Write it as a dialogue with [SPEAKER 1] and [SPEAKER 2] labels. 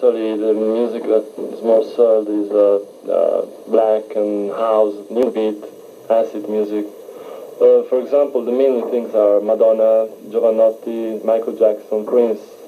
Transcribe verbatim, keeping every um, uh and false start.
[SPEAKER 1] Occidentally, the music that is more sold is uh, uh, black and house, new beat, acid music. Uh, for example, the main things are Madonna, Giovanotti, Michael Jackson, Prince.